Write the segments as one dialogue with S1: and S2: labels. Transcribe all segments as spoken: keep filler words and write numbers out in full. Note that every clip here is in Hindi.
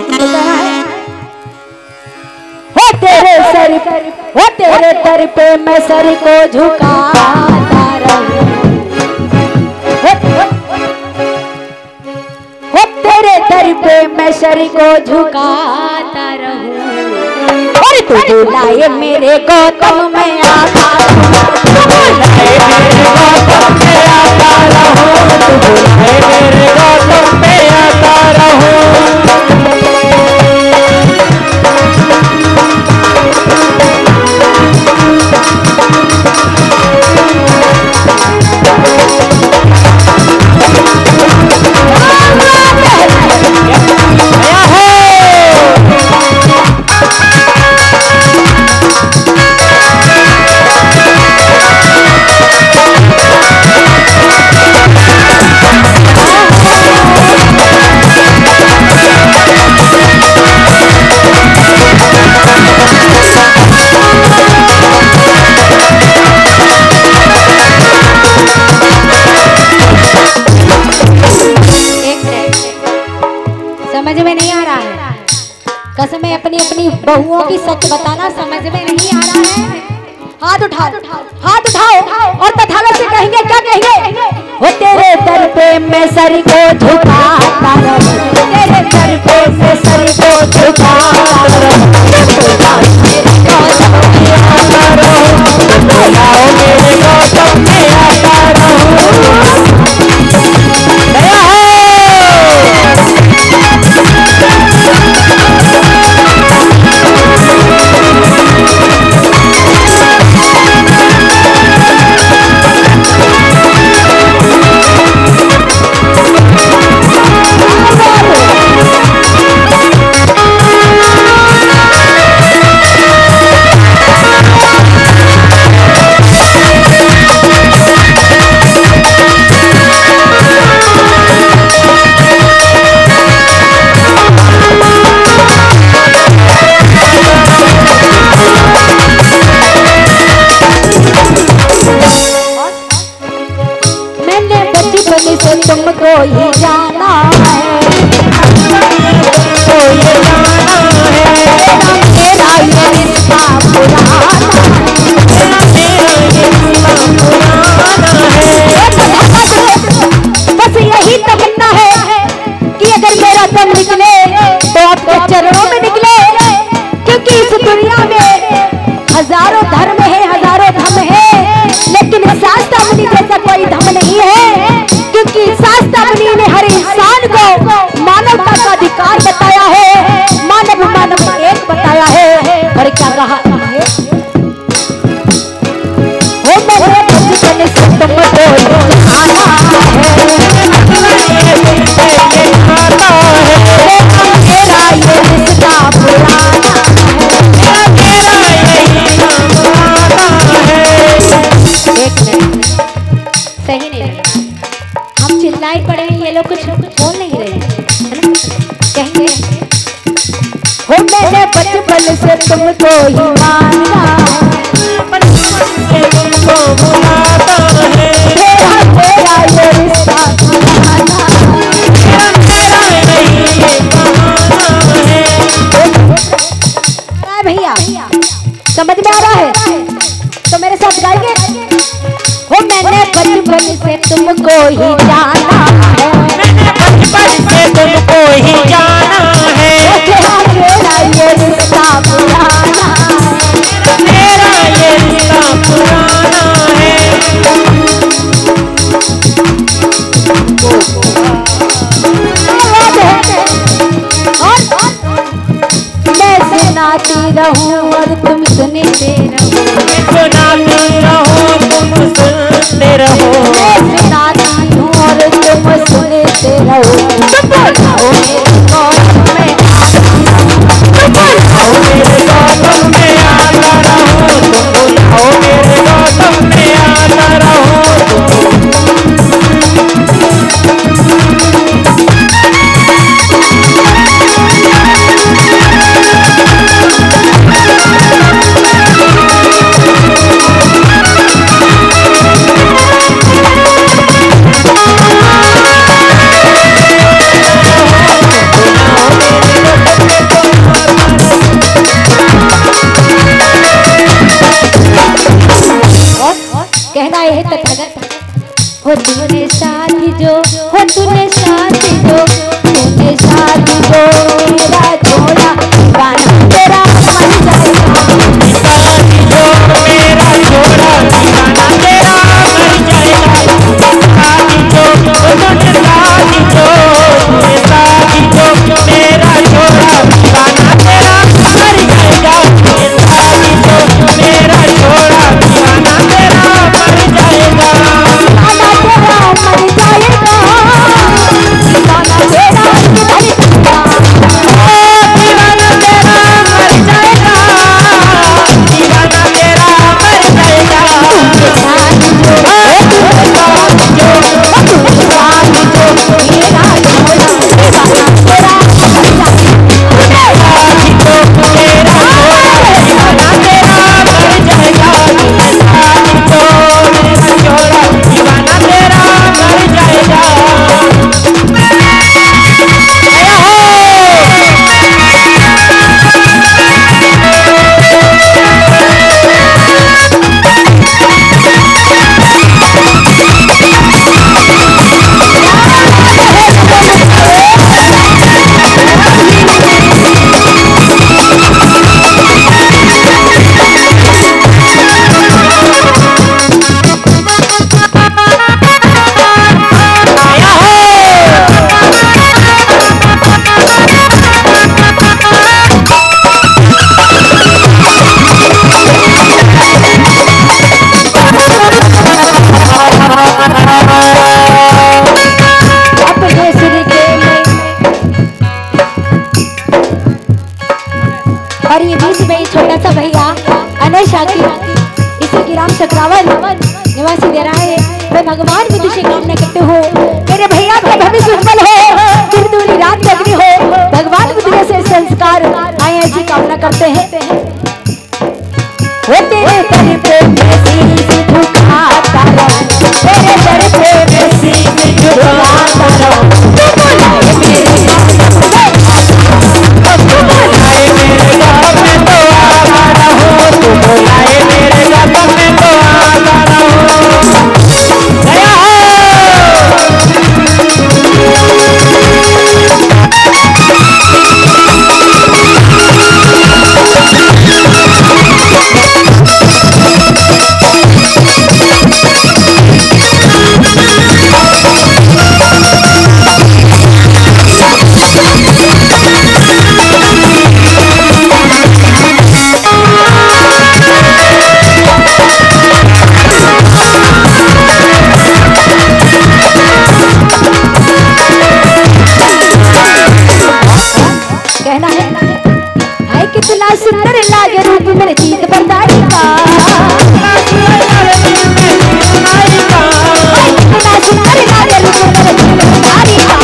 S1: हो तेरे सर हो तेरे दर पे मैं सर को झुकाता रहूं, हो तेरे दर पे मैं सर को झुकाता रहूं। और तू बुलाए मेरे गौतम में आता रहूं, तू बुलाए मेरे गौतम में आता रहूं, तू बुलाए मेरे गौतम में आता रहूं। कसम है अपनी अपनी बहुओं की सच बताना समझ में नहीं आ रहा है। हाथ उठाओ हाथ उठाओ और तथागत से कहेंगे, क्या कहेंगे? वो तेरे दर पे मैं सर को झुकाता रहूं, तेरे दर पे मैं सर को झुकाता रहूं, मेरे गौतम में आता रहूं, बुलाओ मेरे गौतम में आता रहूं। तुमको ही जाना है, तुमको ही जाना है, मेरा ये रिश्ता पुराना है, मेरा ये रिश्ता पुराना है। बस यही तमन्ना है कि अगर मेरा दम निकले तो आपके चरणों में निकले, क्योंकि इस दुनिया में हजारों धर्म है, हजारों धम है, लेकिन शास्ता मुनि जैसा कोई धम नहीं है, क्योंकि शास्ता मुनि ने हर इंसान को मानवता का अधिकार बताया है, मानव मानव एक बताया है। और क्या कहा है? हो मेरे बचपन से तुमको जाना है, मेरा ये रिश्ता पुराना है, मेरा ये रिश्ता पुराना है। एक मिनट, सही नहीं लगा, हम चिल्लाई पड़े हैं, ये लोग कुछ बोल नहीं रहे हैं, कहेंगे हो मैंने बचपन से तुमको ही माना, बचपन से तुमको बुलाता है, तेरा तेरा ये रिश्ता पुराना, तेरा तेरा ये बहाना है। भैया समझ में आ रहा है तो मेरे साथ गाइए। हो मैंने बचपन से तुमको ही जाना है, मैंने बचपन से तुमको ही जाना है, तेरा ये रिश्ता पुराना है, मेरा ये रिश्ता पुराना है। मैं सुनाती रहूं और तुम सुनते रहो, मैं सुनाती रहूं तुम सुनते रहो, मैं सुनाती हूँ और तुम सुनते रहो। तुम बोलाओ मेरे गौतम में तुम बोलाओ मेरे गौतम में आता रहो, तुम बोलाओ मेरे गौतम में आता रहो। और ये बीच में छोटा सा भैया अनय शाकिर इसे की राम चक्रावन निवासी दे रहा है। मैं भगवान बुद्ध से कामना करते हो मेरे भैया का भविष्य उज्जवल हो, दिन दूनी रात जगनी हो, भगवान बुद्ध से संस्कार आए ऐसी कामना करते हैं। वो तेरे दर पे मैं सीने झुकाता रहूं, तेरे दर पे मैं सीने झुकाता रहूं, तू बुलाए मेरे सुंदर लागे रूप मेरे जीत बरदारी का, कितना सुंदर लागे रूप मेरे जीत बरदारी का,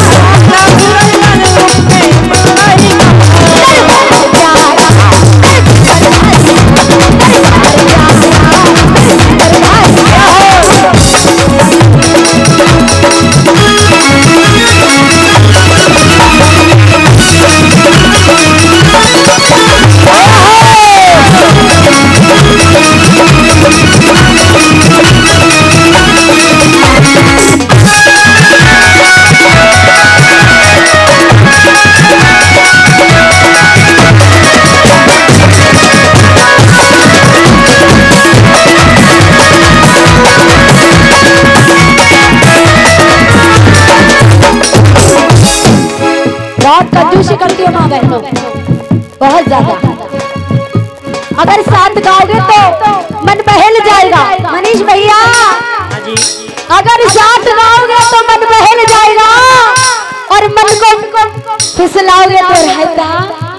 S1: कंजूसी करती हो माँ बहनों बहुत ज्यादा। अगर साथ गाओगे तो मन बहल जाएगा मनीष भैया, अगर साथ गाओगे तो मन बहल जाएगा और मन को फिसलाओगे तो रहता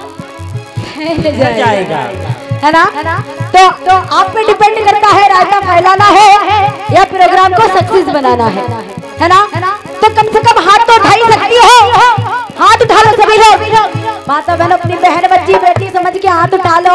S1: जाएगा, है ना? तो, तो आप पे डिपेंड करता है रायता फैलाना है या प्रोग्राम को सक्सेस बनाना है, है ना? तो कम से कम हाथ तो उठा ही सकती हो, हाथ उठा लो सभी लोग। माता बहन अपनी बहन बच्ची बेटी समझ के हाथ उठा लो।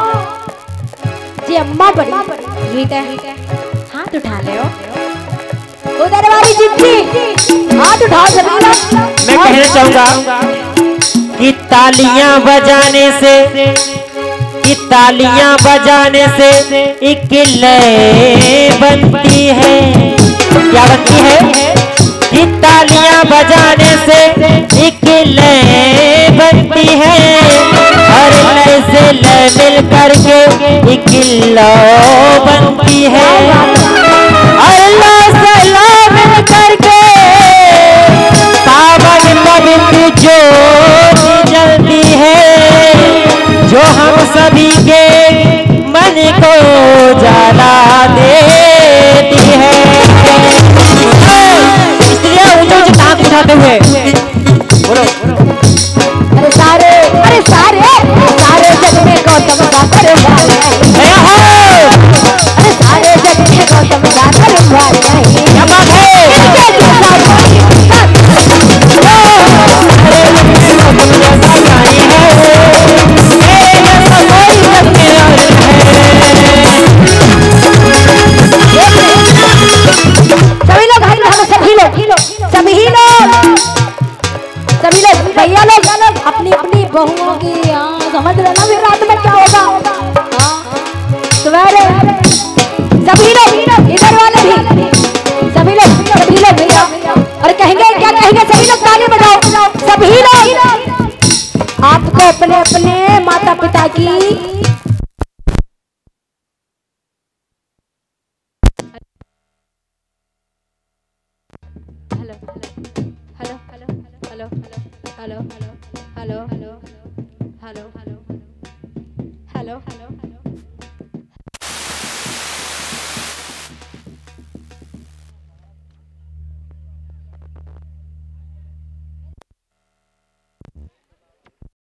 S1: जी अम्मा बड़ी मीठा है, हाथ उठा ले। उधर वाली जिद्दी हाथ उठाओ सभी लोग।
S2: मैं कहना चाहूंगा कि तालियां बजाने से कि तालियां बजाने से एक लय बनती है। क्या बनती है? कि तालियां बजाने से एक लय बनती है, और लय से लय मिल करके एक लौ बनती है, और लय से लय मिल करके पावन पवित्र ज्योति जलती है, जो हम सभी के मन को जला देती है। उठाते हुए बोलो,
S1: अरे सारे अरे सारे सारे जग में गौतम सागर वाले, अरे सारे जग में गौतम सागर वाले, क्या बात है? सभी लोग सभी लोग सभी लोग सभी लोग भैया लोग अपनी अपनी बहुओं की समझ रहे ना, फिर रात में क्या होगा। सवेरे सभी लोग इधर वाले भी सभी लोग सभी लोग भैया, और कहेंगे क्या कहेंगे? सभी लोग ताली बजाओ। सभी लोग आपको अपने अपने माता पिता की hello hello hello hello hello hello hello hello hello hello hello hello